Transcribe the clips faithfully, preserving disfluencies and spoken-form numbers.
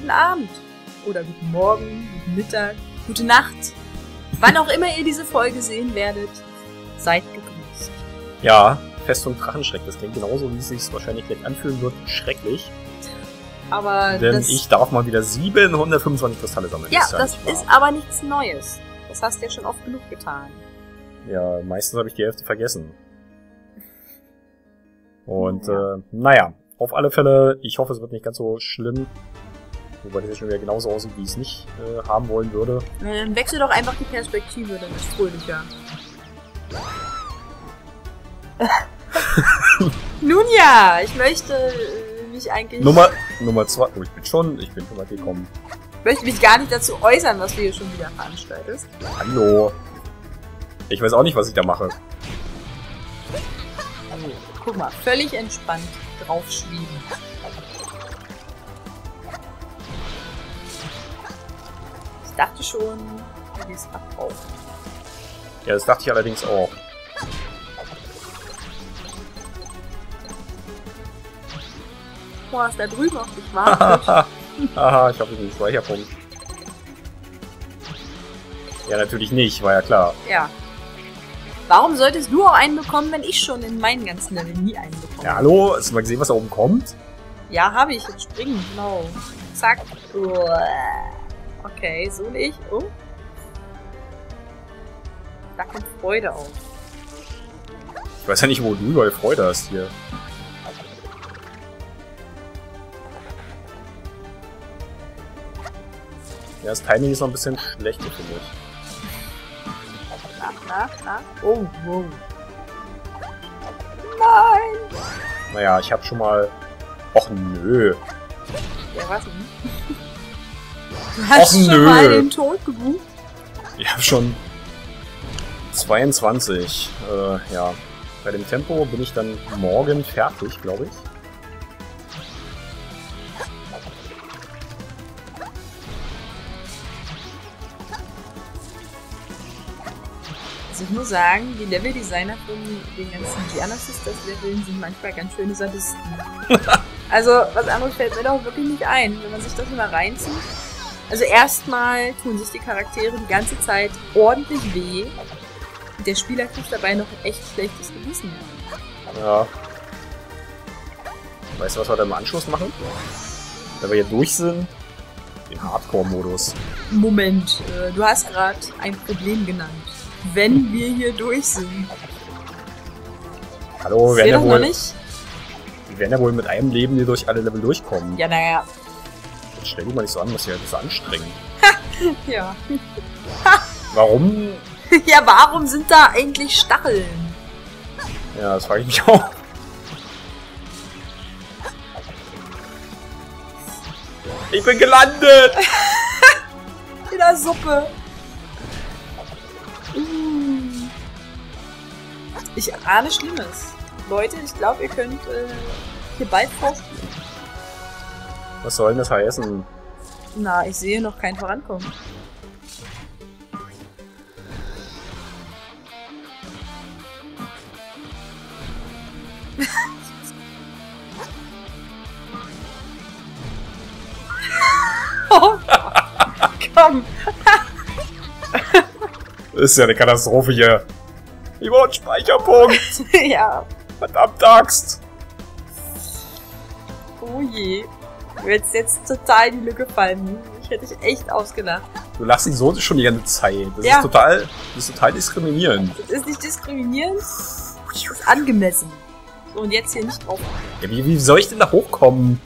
guten Abend oder guten Morgen, guten Mittag, gute Nacht. Wann auch immer ihr diese Folge sehen werdet, seid gegrüßt. Ja, Festung Drachenschreck, das klingt genauso, wie es sich wahrscheinlich gleich anfühlen wird. Schrecklich. Aber Denn das, ich darf mal wieder siebenhundertfünfundzwanzig Kristalle sammeln. ja, ist ja das nicht wahr. ist aber nichts Neues. Das hast du ja schon oft genug getan. Ja, meistens habe ich die Hälfte vergessen. Und, Ja. äh, naja, auf alle Fälle, ich hoffe, es wird nicht ganz so schlimm. Wobei das jetzt schon wieder genauso aussieht, wie ich es nicht äh, haben wollen würde. Na, dann wechsel doch einfach die Perspektive, dann ist es fröhlicher. Nun ja, ich möchte äh, mich eigentlich... Nummer, Nummer zwei. Oh, ich bin schon, ich bin schon weit gekommen. Ich möchte mich gar nicht dazu äußern, was du hier schon wieder veranstaltest. Hallo. Ich weiß auch nicht, was ich da mache. Also, guck mal, völlig entspannt drauf schweben. Ich dachte schon, du gehst ab drauf. Ja, das dachte ich allerdings auch. Boah, ist da drüben auf dich wartet. Haha, ich habe einen Speicherpunkt. Ja, natürlich nicht, war ja klar. Ja. Warum solltest du auch einen bekommen, wenn ich schon in meinen ganzen Level nie einen bekomme? Ja, hallo? Hast du mal gesehen, was da oben kommt? Ja, habe ich. Jetzt springen. Genau. Zack. Okay, so nicht. Oh. Da kommt Freude auf. Ich weiß ja nicht, wo du überall Freude hast hier. Ja, das Timing ist noch ein bisschen schlecht, finde ich. Na, na, na. Oh, wow. Nein! Naja, ich habe schon mal... Och, nö. Ja, was denn? Du hast Och, schon nö. mal den Tod gebucht? Ich habe schon zweiundzwanzig. Äh, ja. Bei dem Tempo bin ich dann morgen fertig, glaube ich. Also ich muss sagen, die Leveldesigner von den ganzen Gianna Sisters Leveln sind manchmal ganz schöne Sadisten. Also was anderes fällt mir doch wirklich nicht ein, wenn man sich das mal reinzieht. Also erstmal tun sich die Charaktere die ganze Zeit ordentlich weh. Und der Spieler kriegt dabei noch ein echt schlechtes Gewissen. Ja. Weißt du, was wir da im Anschluss machen? Wenn wir hier durch sind, den Hardcore-Modus. Moment, äh, du hast gerade ein Problem genannt. Wenn wir hier durch sind. Hallo, wir Seht werden ja doch noch wohl, nicht? wir werden ja wohl mit einem Leben hier durch alle Level durchkommen. Ja, naja. Jetzt stell dich mal nicht so an, was hier das ist anstrengend. Ja. Warum? Ja, warum sind da eigentlich Stacheln? Ja, das frage ich mich auch. Ich bin gelandet! In der Suppe. Mm. Ich ahne Schlimmes. Leute, ich glaube, ihr könnt äh, hier bald vorspielen. Was soll denn das heißen? Na, ich sehe noch kein Vorankommen. Oh, komm. Das ist ja eine Katastrophe hier. Ich brauche einen Speicherpunkt. Ja. Verdammt Axt. Oh je. Du hättest jetzt total in die Lücke fallen. Ich hätte dich echt ausgelacht. Du lachst dich so schon die ganze Zeit. Das Ja. ist total, das ist total diskriminierend. Das ist nicht diskriminierend. Das ist angemessen. So, und jetzt hier nicht drauf. Ja, wie, wie soll ich denn da hochkommen?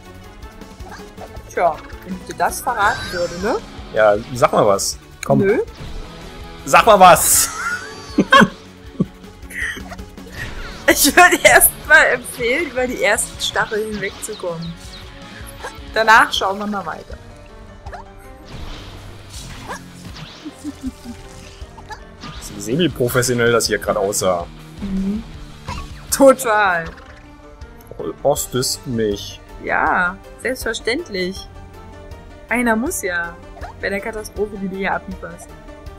Tja, wenn ich dir das verraten würde, ne? Ja, sag mal was. Komm, Nö. sag mal was. Ich würde erst mal empfehlen, über die ersten Stacheln hinwegzukommen. Danach schauen wir mal weiter. Das ist semi-professionell, das hier gerade aussah. Mhm. Total. Ostest mich. Ja, selbstverständlich. Einer muss ja. Bei der Katastrophe, die du hier ablieferst.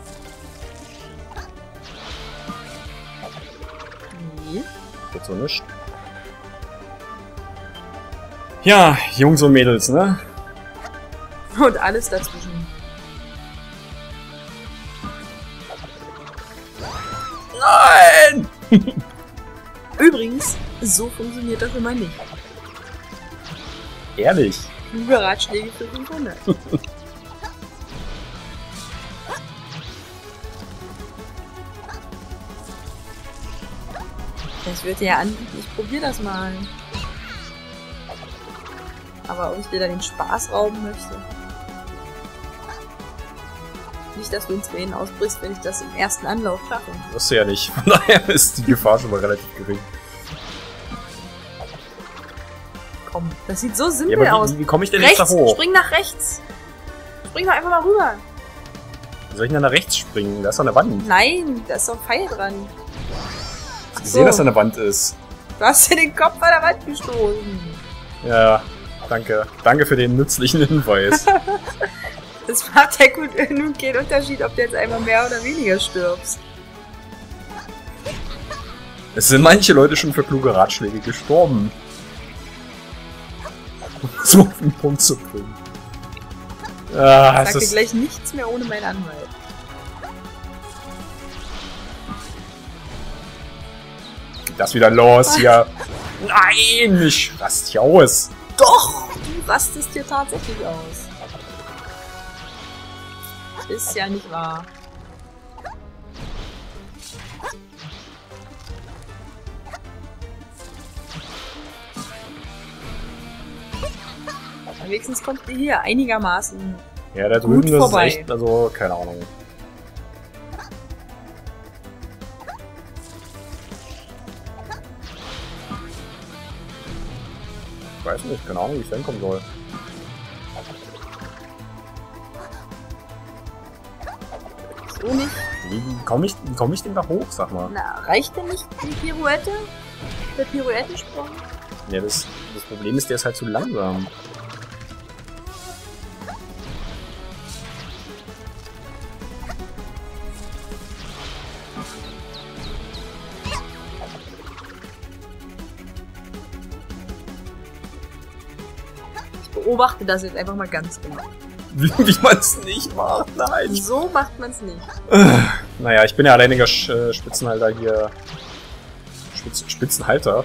Nee. Geht so nicht. Ja, Jungs und Mädels, ne? Und alles dazwischen. Nein! Übrigens, so funktioniert das immer nicht. Ehrlich? Kluge Ratschläge für fünfhundert. Ich würde ja anbieten, ich probiere das mal. Aber ob ich dir da den Spaß rauben möchte. Nicht, dass du in Tränen ausbrichst, wenn ich das im ersten Anlauf schaffe. Das ja nicht. Von daher ist die Gefahr schon mal relativ gering. Komm, das sieht so simpel Ja, aber aus. wie, wie komme ich denn rechts, jetzt da hoch? Spring nach rechts. Spring doch einfach mal rüber. Wie soll ich denn nach rechts springen? Da ist doch eine Wand. Nein, da ist doch ein Pfeil dran. Ich gesehen, dass da eine Wand ist. Du hast dir den Kopf an der Wand gestoßen. Ja, danke. Danke für den nützlichen Hinweis. Es macht ja gut nun keinen Unterschied, ob du jetzt einmal mehr oder weniger stirbst. Es sind manche Leute schon für kluge Ratschläge gestorben. So auf den Punkt zu bringen. Ah, Ich sag dir ist gleich nichts mehr ohne meinen Anwalt. das wieder los hier. Nein, ich raste hier aus. Doch, du rastest hier tatsächlich aus. Ist ja nicht wahr. Aber wenigstens kommt ihr hier einigermaßen. Ja, da Gut drüben, das vorbei. ist echt, also, keine Ahnung. Ich weiß nicht, keine Ahnung, wie ich da hinkommen soll. So nicht. Wie komme ich, wie komm ich denn da hoch, sag mal? Na, reicht denn nicht die Pirouette? Der Pirouettensprung? Ja, das, das Problem ist, der ist halt zu langsam. Ich beobachte das jetzt einfach mal ganz genau. Wie, wie man es nicht macht, nein. So macht man es nicht. Naja, ich bin ja alleiniger Sch äh, Spitzenhalter hier. Spitz Spitzenhalter?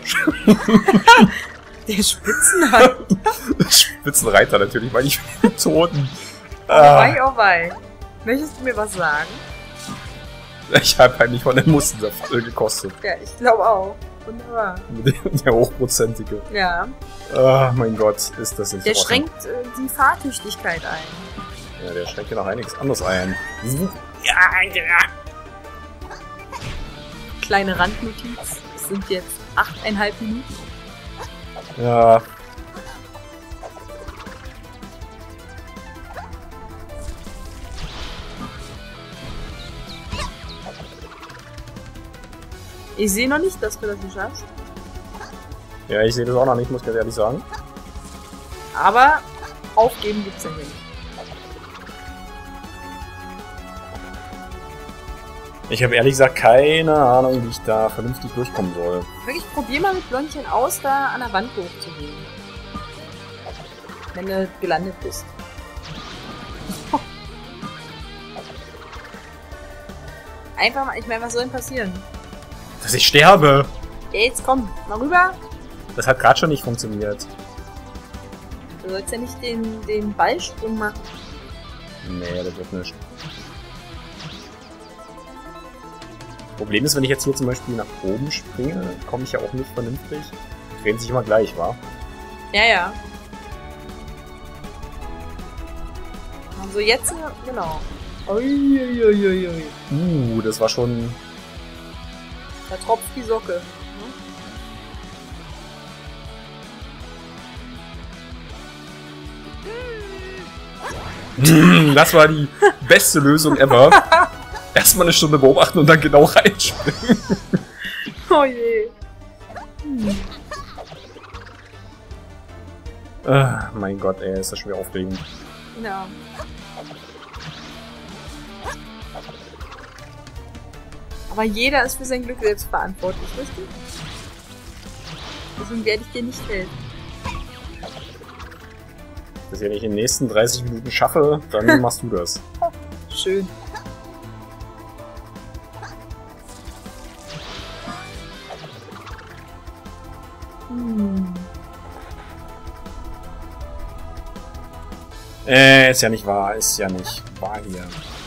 Der Spitzenhalter. Spitzenreiter natürlich, weil ich bin Toten. Oh wei, oh wei. Möchtest du mir was sagen? Ich habe heimlich von den Mustensaft äh, gekostet. Ja, ich glaube auch. Wunderbar. Der hochprozentige. Ja. Ah, mein Gott, ist das nicht Der awesome. schränkt äh, die Fahrtüchtigkeit ein. Ja, der schränkt ja noch einiges anderes ein. Ja, ja. Kleine Randnotiz. Es sind jetzt achteinhalb Minuten. Ja. Ich sehe noch nicht, dass du das nicht schaffst. Ja, ich sehe das auch noch nicht, muss ich ganz ehrlich sagen. Aber aufgeben gibt's ja hier nicht. Ich habe ehrlich gesagt keine Ahnung, wie ich da vernünftig durchkommen soll. Wirklich, probier mal mit Blondchen aus, da an der Wand hochzugehen. Wenn du gelandet bist. Einfach mal, ich meine, was soll denn passieren? Dass ich sterbe! Ja, jetzt komm, mal rüber. Das hat gerade schon nicht funktioniert. Du sollst ja nicht den, den Ballsprung machen. Nee, das wird nicht. Problem ist, wenn ich jetzt hier zum Beispiel nach oben springe, komme ich ja auch nicht vernünftig. Die drehen sich immer gleich, wa? Ja, ja. Also jetzt, genau. Uiuiuiui. Uh, das war schon... Da tropft die Socke. Das war die beste Lösung ever. Erstmal eine Stunde beobachten und dann genau reinspringen. Oh je. Hm. Ah, mein Gott, ey, ist das schon wieder aufregend. Ja. Aber jeder ist für sein Glück selbst verantwortlich, richtig? Deswegen werde ich dir nicht helfen. das ja nicht in den nächsten dreißig Minuten schaffe, dann machst du das. Schön. Hm. Äh, ist ja nicht wahr, ist ja nicht wahr hier.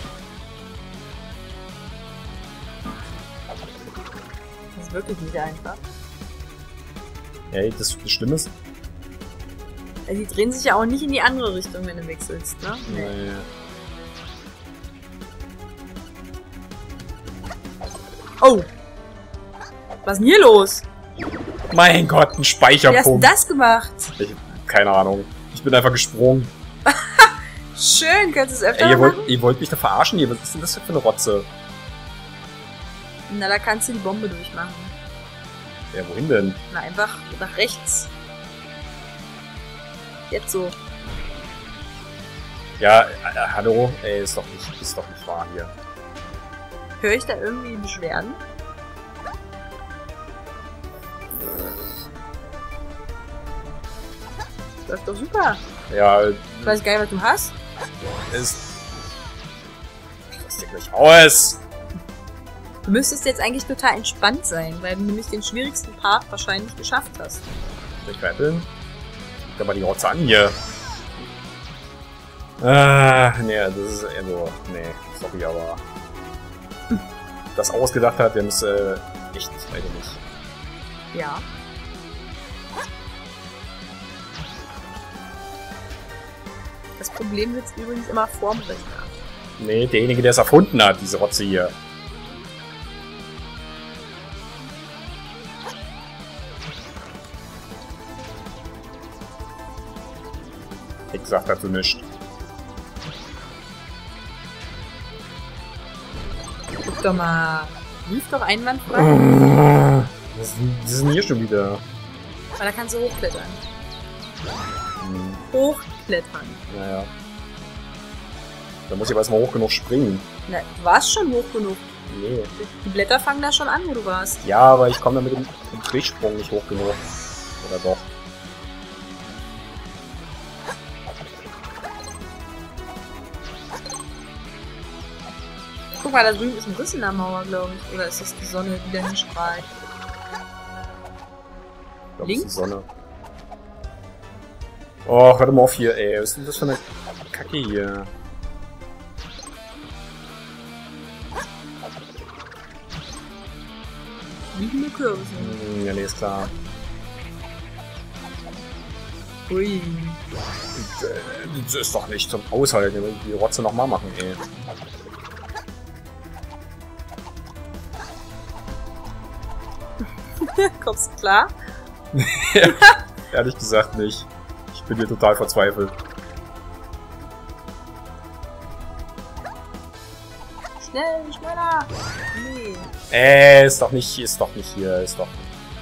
Das ist wirklich nicht einfach. Ey, das, das Schlimme ist... Also die drehen sich ja auch nicht in die andere Richtung, wenn du wechselst, ne? Nee. Oh! Was ist denn hier los? Mein Gott, ein Wie hast du Speicherpunkt. das gemacht? Ich, keine Ahnung. Ich bin einfach gesprungen. Schön, kannst du es öfter Ey, ihr machen? wollt, ihr wollt mich da verarschen? Ihr, was ist denn das für eine Rotze? Na, da kannst du die Bombe durchmachen. Ja, wohin denn? Na, einfach nach rechts. Jetzt so. Ja, äh, hallo? Ey, ist doch nicht, ist doch nicht wahr hier. Höre ich da irgendwie Beschwerden? Läuft doch super. Ja, Ich weiß gar nicht, was du hast. ist... Ich lass dir gleich aus! Du müsstest jetzt eigentlich total entspannt sein, weil du nämlich den schwierigsten Part wahrscheinlich geschafft hast. Soll ich veräppeln? Guck mal die Rotze an hier. Ah, nee, das ist eher so... Nee, sorry, aber... Das ausgedacht hat, der muss äh, echt eigentlich... Ja. Das Problem sitzt übrigens immer vorm Rechner. Nee, derjenige, der es erfunden hat, diese Rotze hier. Ich gesagt dazu nichts. Guck doch mal. Lief doch einwandfrei. Was ist denn- was ist denn hier schon wieder? Aber da kannst du hochklettern. Hm, Hochklettern. naja. Da muss ich aber erstmal hoch genug springen. Na, du warst schon hoch genug. Nee. Die Blätter fangen da schon an, wo du warst. Ja, aber ich komme da mit dem, dem Drehsprung nicht hoch genug. Oder doch? Guck mal, da drüben ist ein Riss in der Mauer, glaube ich. Oder ist das die Sonne, die da hinstrahlt? Ich glaube, es ist die Links? Sonne. Oh, hör doch mal auf hier, ey. Was ist denn das für eine Kacke hier? Liegende Kürbisse. Hm, ja, nee, ist klar. Ui. Das ist doch nicht zum Aushalten. Wir müssen die Rotze nochmal machen, ey. Kommst du klar? Ehrlich gesagt nicht. Ich bin hier total verzweifelt. Schnell, schneller! Nee. Äh, ist doch nicht, ist doch nicht hier, ist doch.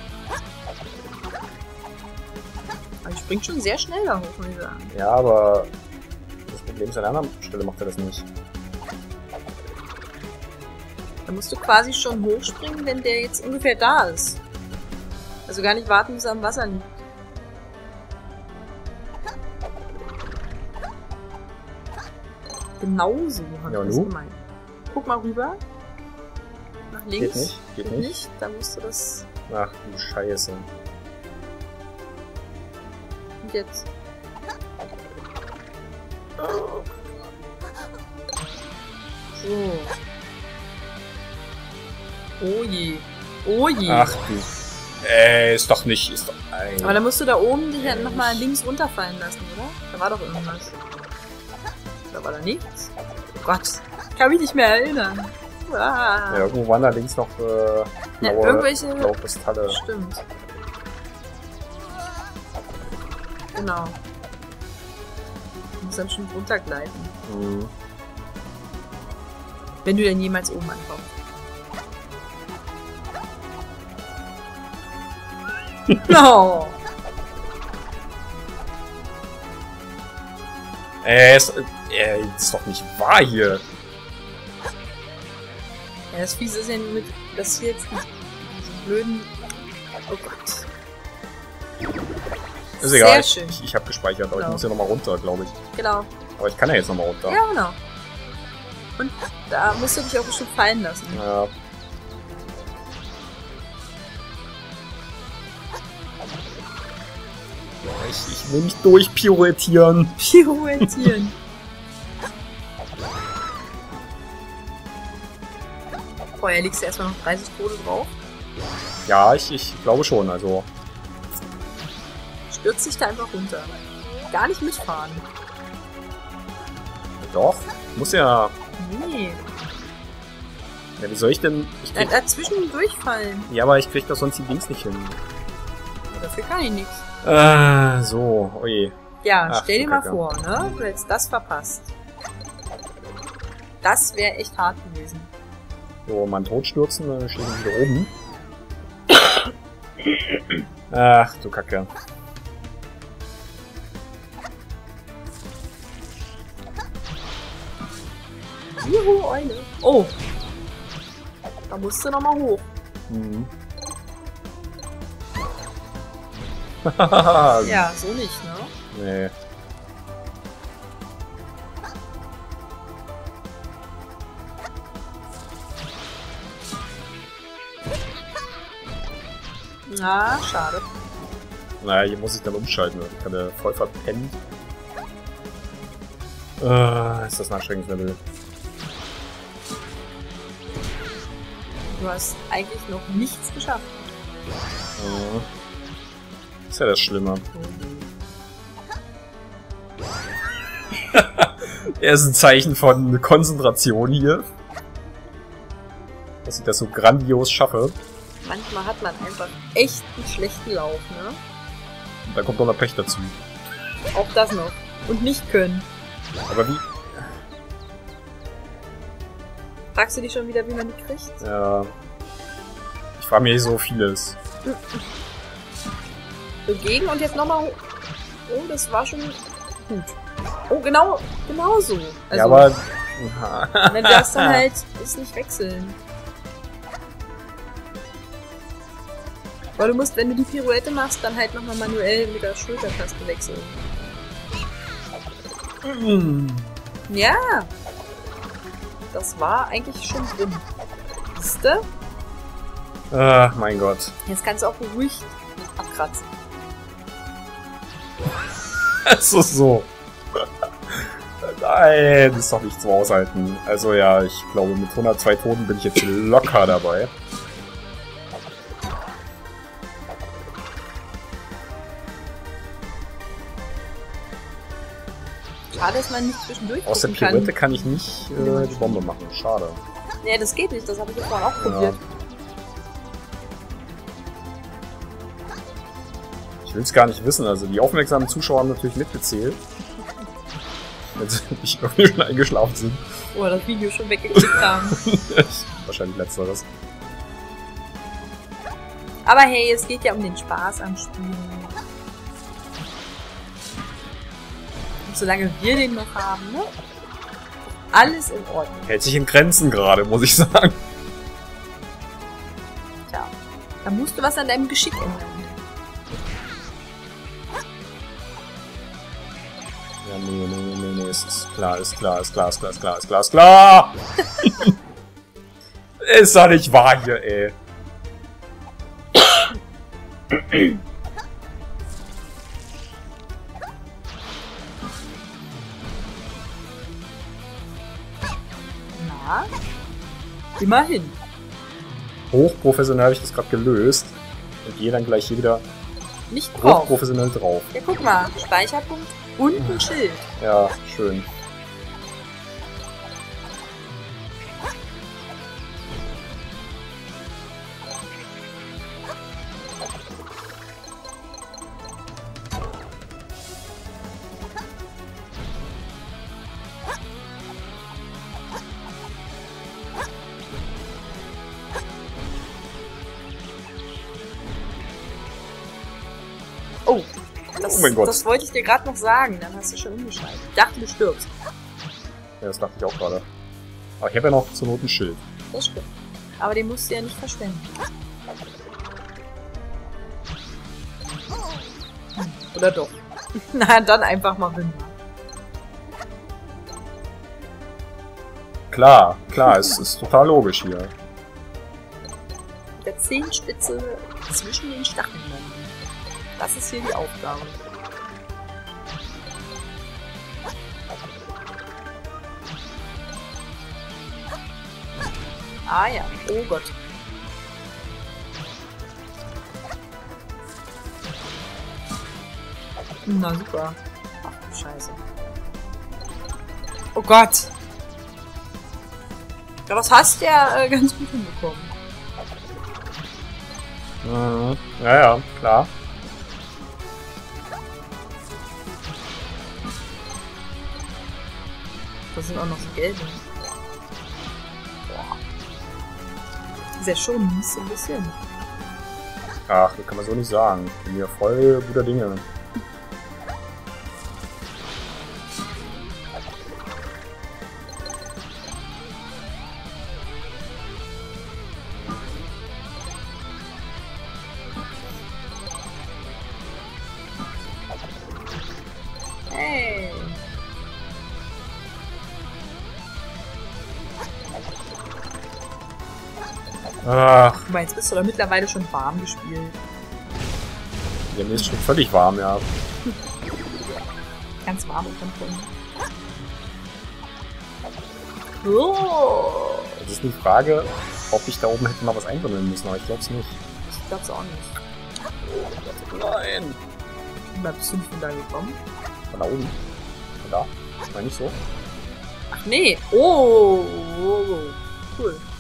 Aber ich spring schon sehr schnell da hoch, muss ich sagen. Ja, aber das Problem ist, an der anderen Stelle macht er das nicht. Da musst du quasi schon hochspringen, wenn der jetzt ungefähr da ist. Also gar nicht warten, bis er am Wasser liegt. Genauso hat Ja, er das nu? gemeint. Guck mal rüber. Nach links. Geht nicht, geht Geht nicht. nicht. Dann musst du das. Ach du Scheiße. Und jetzt. So. Oh je. Oh je. Ach du. Äh, ist doch nicht, ist doch. Ey. Aber dann musst du da oben dich ja nochmal links runterfallen lassen, oder? Da war doch irgendwas. Da war da nichts. Oh Gott, ich kann mich nicht mehr erinnern. Ah. Ja, irgendwo waren da links noch äh, Ja, blaue, irgendwelche. blaue Kristalle. Stimmt. Genau. Du musst dann schon runtergleiten. Mhm. Wenn du denn jemals oben ankommst. No! Äh, ist, äh, ist doch nicht wahr hier. Ja, das Fiese ist ja mit, dass hier jetzt diesen blöden. Oh Gott. Ist egal, Sehr schön. ich, ich habe gespeichert, aber Genau. ich muss ja nochmal runter, glaube ich. Genau. Aber ich kann ja jetzt nochmal runter. Ja, genau. Und da musst du dich auch bestimmt fallen lassen. Ja. Ich, ich will mich durchpirouettieren. Pirouettieren. Vorher liegst du erstmal noch dreißig Tode drauf. Ja, ich, ich glaube schon, also. Stürzt dich da einfach runter. Gar nicht mitfahren. Doch, muss ja. Nee. Ja, wie soll ich denn. Ich Da, krieg, dazwischen durchfallen. ja, aber ich krieg doch sonst die Dings nicht hin. Dafür kann ich nichts. Ah, so, oje. Ja, Ach, stell dir du mal Kacke. vor, ne? Du hättest das verpasst. Das wäre echt hart gewesen. So, mal tot stürzen, dann steht er wieder oben. Ach, du Kacke. Juhu, Eule. Oh. Da musst du nochmal hoch. Mhm. Ja, so nicht, ne? Nee. Na, schade. Naja, hier muss ich dann umschalten. Ich habe voll verpennt. Äh, ist das ein anstrengendes Level. Du hast eigentlich noch nichts geschafft. Ja. Ist ja das Schlimme. Er ist ein Zeichen von Konzentration hier. Dass ich das so grandios schaffe. Manchmal hat man einfach echt einen schlechten Lauf, ne? Und da kommt noch der Pech dazu. Auch das noch. Und nicht können. Aber wie? Fragst du dich schon wieder, wie man die kriegt? Ja. Ich frage mich so vieles. So gegen und jetzt nochmal hoch. Oh, das war schon gut. Oh, genau, genau so. Also, ja, aber. wenn du das dann halt ist nicht wechseln. Weil du musst, wenn du die Pirouette machst, dann halt nochmal manuell mit der Schultertaste wechseln. Ja. Das war eigentlich schon drin. Siehste? Ach, mein Gott. Jetzt kannst du auch beruhigt abkratzen. Es ist so. Nein, das ist doch nicht zum Aushalten. Also ja, ich glaube, mit hundertzwei Toten bin ich jetzt locker dabei. Schade, dass man nicht zwischendurch Aus der gucken Pirouette kann. kann ich nicht äh, die Bombe machen. Schade. Nee, das geht nicht. Das habe ich ja vorhin auch Ja. probiert. Ich will es gar nicht wissen. Also die aufmerksamen Zuschauer haben natürlich mitgezählt. Wenn sie nicht irgendwie schon eingeschlafen sind. Oder das Video schon weggeklickt haben. Wahrscheinlich letzteres. Aber hey, es geht ja um den Spaß am Spielen. Und solange wir den noch haben, ne? Alles in Ordnung. Hält sich in Grenzen gerade, muss ich sagen. Tja, da musst du was an deinem Geschick ändern. Ja, nee, nee, nee, nee, ist, ist klar, ist klar, ist klar, ist klar, ist klar, ist klar, ist klar! Ist doch nicht wahr hier, ey. Na, immerhin. Hochprofessionell habe ich das gerade gelöst. Und gehe dann gleich hier wieder Nicht drauf. hochprofessionell drauf. Ja, guck mal. Speicherpunkt und ein Schild. Ja, schön. Oh, das, Oh mein Gott. das wollte ich dir gerade noch sagen. Dann hast du schon umgeschaltet. Ich dachte, du stirbst. Ja, das dachte ich auch gerade. Aber ich habe ja noch zur Not ein Schild. Das stimmt. Aber den musst du ja nicht verschwenden. Hm. Oder doch? Na, dann einfach mal hin. Klar, klar, es ist total logisch hier. Mit der Zehenspitze zwischen den Stacheln. Das ist hier die Aufgabe. Ah ja, oh Gott. Na super. Ach du Scheiße. Oh Gott. Ja, das hast du ja äh, ganz gut hinbekommen. Mhm. Ja, ja, klar. Das sind auch noch so gelbe. Boah. Sehr schon, so ein bisschen. Ach, das kann man so nicht sagen. Ich bin ja voll guter Dinge. Hey. Ach, Guck mal, jetzt bist du doch mittlerweile schon warm gespielt. ja, mir ist schon völlig warm, ja. Ganz warm und von Oh. Das ist die Frage, ob ich da oben hätte mal was einsammeln müssen, aber ich glaub's nicht. Ich glaub's auch nicht. Nein! Wie bist du von da gekommen? Von da oben? Von da? Ist mal nicht so? Ach nee. Oh. oh, oh. Cool.